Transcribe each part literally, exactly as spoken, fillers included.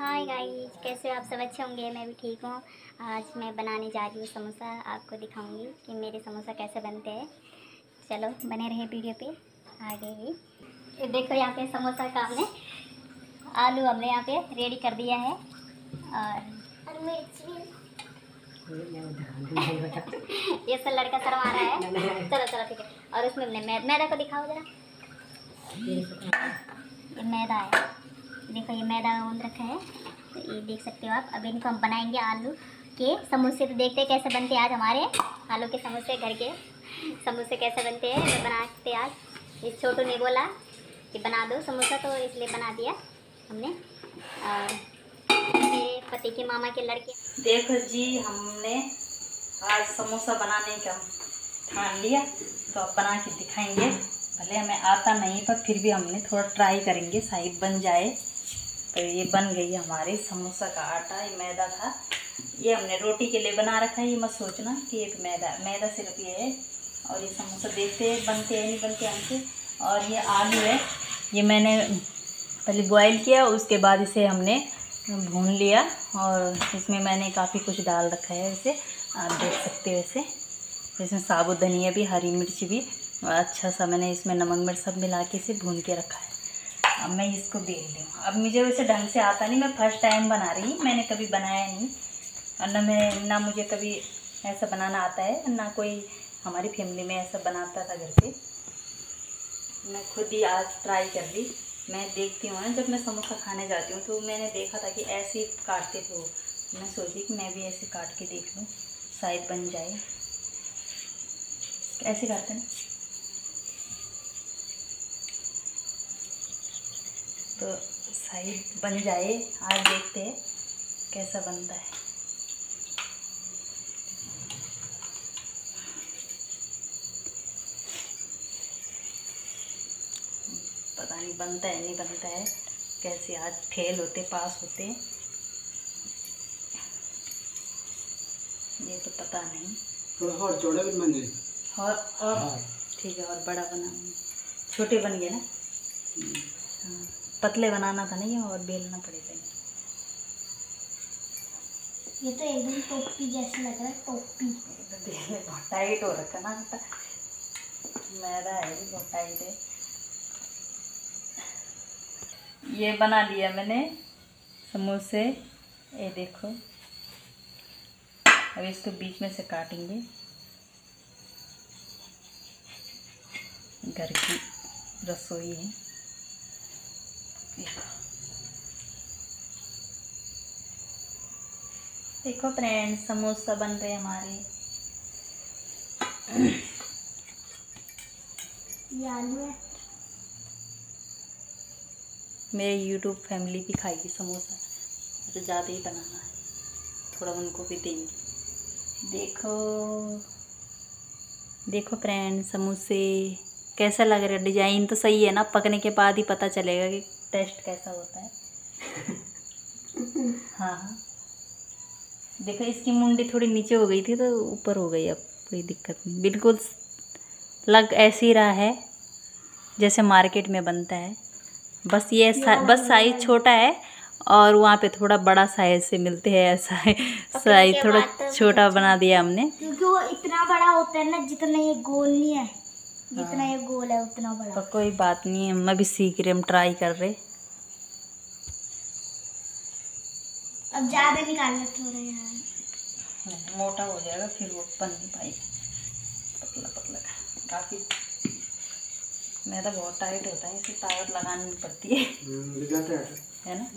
Hi guys, कैसे हो आप सब? अच्छे होंगे। मैं भी ठीक हूँ। आज मैं बनाने जा रही हूँ समोसा। आपको दिखाऊंगी कि मेरे समोसा कैसे बनते हैं। चलो बने रहे वीडियो पे आगे ही। ये देखो, यहाँ पे समोसा का हमने आलू हमने यहाँ पे रेडी कर दिया है और मिर्च भी। ये सब लड़का शर्मा रहा है। चलो चलो ठीक है। और उसमें हमने मै, मैदा को दिखाओ जरा। ये मैदा है, देखो ये मैदा गूंद रखा है, तो ये देख सकते हो आप। अब इनको हम बनाएंगे आलू के समोसे। तो देखते हैं कैसे बनते हैं आज हमारे आलू के समोसे। घर के समोसे कैसे बनते हैं तो बनाते हैं आज। इस छोटू ने बोला कि बना दो समोसा, तो इसलिए बना दिया हमने। और मेरे पति के मामा के लड़के। देखो जी, हमने आज समोसा बनाने का ठान लिया, तो अब बना के दिखाएंगे। भले हमें आता नहीं पर फिर भी हमने थोड़ा ट्राई करेंगे, शायद बन जाए। तो ये बन गई हमारी समोसा का आटा। ये मैदा था, ये हमने रोटी के लिए बना रखा है। ये मत सोचना कि एक मैदा मैदा सिर्फ ये है। और ये समोसा देखते हैं बनते हैं नहीं बनते हमसे। और ये आलू है, ये मैंने पहले बॉईल किया, उसके बाद इसे हमने भून लिया। और इसमें मैंने काफ़ी कुछ डाल रखा है, इसे आप देख सकते हो। इसे इसमें साबुत धनिया भी, हरी मिर्च भी, और अच्छा सा मैंने इसमें नमक मिर्च सब मिला के इसे भून के रखा है। अब मैं इसको बेल लूँ। अब मुझे वैसे ढंग से आता नहीं, मैं फर्स्ट टाइम बना रही हूँ, मैंने कभी बनाया नहीं। और ना मैं ना मुझे कभी ऐसा बनाना आता है, ना कोई हमारी फैमिली में ऐसा बनाता था घर पे। मैं खुद ही आज ट्राई कर ली। मैं देखती हूँ ना, जब मैं समोसा खाने जाती हूँ तो मैंने देखा था कि ऐसे ही काटते थे वो। मैं सोची कि मैं भी ऐसे काट के देख लूँ, शायद बन जाए। ऐसे करते ना, तो शायद बन जाए। आज देखते हैं कैसा बनता है। पता नहीं बनता है नहीं बनता है, कैसे आज फेल होते पास होते, ये तो पता नहीं। थोड़ा और चौड़ा भी बन गए। और और ठीक है, और बड़ा बनाऊंगी। छोटे बन गए ना। हाँ, पतले बनाना था नहीं, और बेलना पड़ेगा। ये तो एकदम टोपी जैसे लग रहा है, टोपी। तो बेलने बहुत टाइट हो रखा ना, मैदा है भी बहुत टाइट है। ये बना लिया मैंने समोसे, ये देखो। अब इसको बीच में से काटेंगे। घर की रसोई है। देखो फ्रेंड्स, समोसा बन रहे हमारे। ये आलू है। मेरे यूट्यूब फैमिली भी खाएगी समोसा, तो ज़्यादा ही बनाना है, थोड़ा उनको भी देंगे। देखो देखो फ्रेंड्स, समोसे कैसा लग रहा है। डिज़ाइन तो सही है ना, पकने के बाद ही पता चलेगा कि टेस्ट कैसा होता है। हाँ हाँ, देखो इसकी मुंडी थोड़ी नीचे हो गई थी तो ऊपर हो गई। अब कोई दिक्कत नहीं, बिल्कुल लग ऐसे ही रहा है जैसे मार्केट में बनता है। बस ये सा, बस साइज छोटा है, और वहाँ पे थोड़ा बड़ा साइज से मिलते हैं। ऐसा है, साइज थोड़ा छोटा बना दिया हमने, क्योंकि वो इतना बड़ा होता है ना, जितना ये गोल नहीं है, जितना हाँ। ये गोल है उतना बड़ा। तो कोई बात नहीं, हम अभी सीख रहे, हम ट्राई कर रहे। अब ज्यादा निकालना थोड़ा यार, मोटा हो जाएगा फिर वो बन नहीं पाएगी। पतला पतला काफ़ी, मैदा बहुत टाइट होता है, इसे ताकत लगानी पड़ती है, है ना।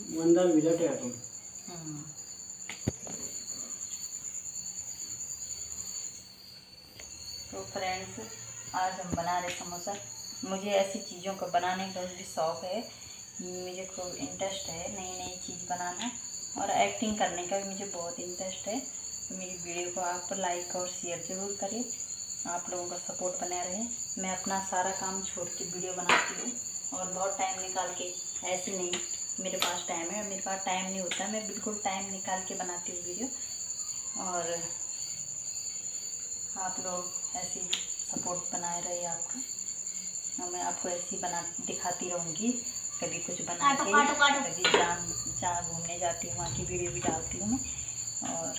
तो फ्रेंड्स, आज हम बना रहे समोसा। मुझे ऐसी चीज़ों को बनाने का भी शौक़ है, मुझे खूब इंटरेस्ट है नई नई चीज़ बनाना, और एक्टिंग करने का भी मुझे बहुत इंटरेस्ट है। तो मेरी वीडियो को आप लाइक और शेयर ज़रूर करें, आप लोगों का सपोर्ट बना रहे। मैं अपना सारा काम छोड़ के वीडियो बनाती हूँ, और बहुत टाइम निकाल के, ऐसे नहीं मेरे पास टाइम है, मेरे पास टाइम नहीं होता, मैं बिल्कुल टाइम निकाल के बनाती हूँ वीडियो। और आप लोग ऐसे सपोर्ट बनाए रहे आपका, और मैं आपको ऐसे ही बना दिखाती रहूँगी। कभी कुछ बना काटो, के, काटो, काटो। कभी जहाँ जहाँ घूमने जाती हूँ वहाँ की वीडियो भी डालती हूँ मैं। और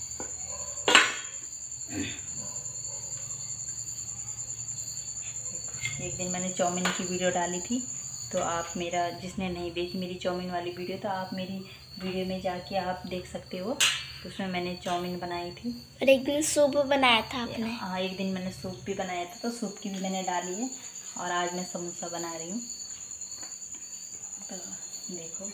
एक दिन मैंने चाउमीन की वीडियो डाली थी, तो आप मेरा, जिसने नहीं देखी मेरी चाउमीन वाली वीडियो, तो आप मेरी वीडियो में जाके आप देख सकते हो। तो उसमें मैंने चाउमीन बनाई थी और एक दिन सूप बनाया था आपने। हाँ, एक दिन मैंने सूप भी बनाया था, तो सूप की भी मैंने डाली है। और आज मैं समोसा बना रही हूँ, तो देखो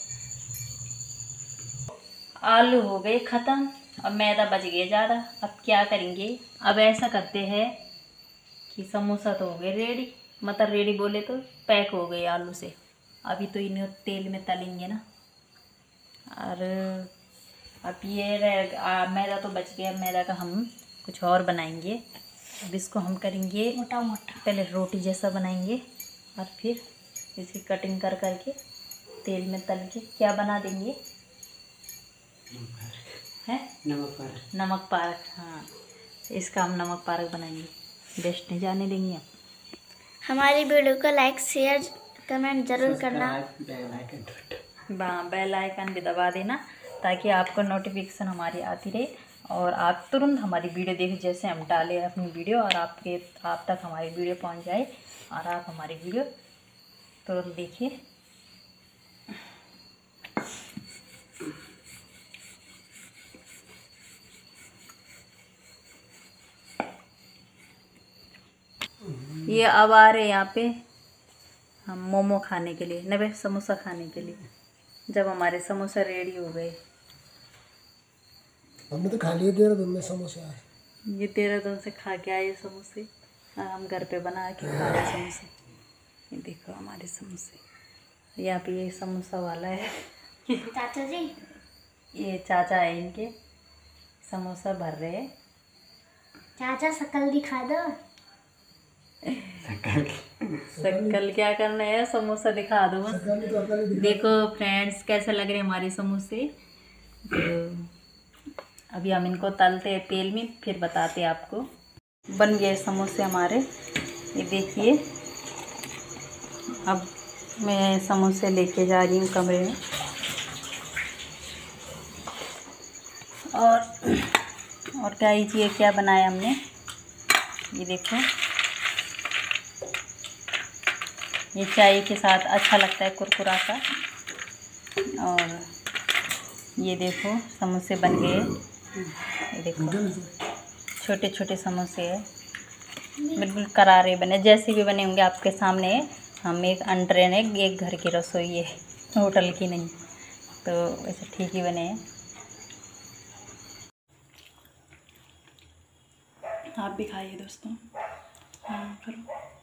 आलू हो गए ख़त्म और मैदा बच गया ज़्यादा। अब क्या करेंगे, अब ऐसा करते हैं कि समोसा तो हो गए रेडी, मतलब रेडी बोले तो पैक हो गए आलू से। अभी तो इन्हें तेल में तलेंगे ना। और अब ये रह आ, मैदा तो बच गया, मैदा का हम कुछ और बनाएंगे। अब इसको हम करेंगे मोटा मोटा, पहले रोटी जैसा बनाएंगे और फिर इसकी कटिंग कर करके तेल में तल के क्या बना देंगे, है नमक पारक। नमक पारक। हाँ, इसका हम नमक पारक बनाएंगे, बेस्ट नहीं जाने देंगे। हमारी वीडियो को लाइक शेयर कमेंट जरूर करना। हाँ, बेल आइकन भी दबा देना ताकि आपको नोटिफिकेशन हमारी आती रहे और आप तुरंत हमारी वीडियो देखिए, जैसे हम डालें अपनी वीडियो और आपके आप तक हमारी वीडियो पहुंच जाए और आप हमारी वीडियो तुरंत देखिए। ये अब आ रहे यहाँ पे हम मोमो खाने के लिए, नवे समोसा खाने के लिए। जब हमारे समोसा रेडी हो गए, हमने तो खा लिए देहरादून में समोसे आज। ये देहरादून से खा के आए समोसे और हम घर पे बना के खा रहे समोसे। ये देखो हमारे समोसे, यहाँ पे ये समोसा वाला है चाचा जी, ये चाचा है, इनके समोसा भर रहे हैं। चाचा शकल दिखा दो। शक्ल क्या करना है, समोसा दिखा दो बस। देखो फ्रेंड्स कैसे लग रहे हैं हमारे समोसे। तो अभी हम इनको तलते हैं तेल में, फिर बताते हैं आपको। बन गए समोसे हमारे, ये देखिए। अब मैं समोसे लेके जा रही हूँ कमरे में। और और क्या ही चीज़ क्या बनाया हमने, ये देखो। ये चाय के साथ अच्छा लगता है, कुरकुरा सा। और ये देखो समोसे बन गए, ये देखो छोटे छोटे समोसे हैं, बिल्कुल करारे बने, जैसे भी बने होंगे आपके सामने। हम एक अनट्रेन है, एक घर की रसोई है, होटल की नहीं, तो वैसे ठीक ही बने हैं। आप भी खाइए दोस्तों। हाँ करो।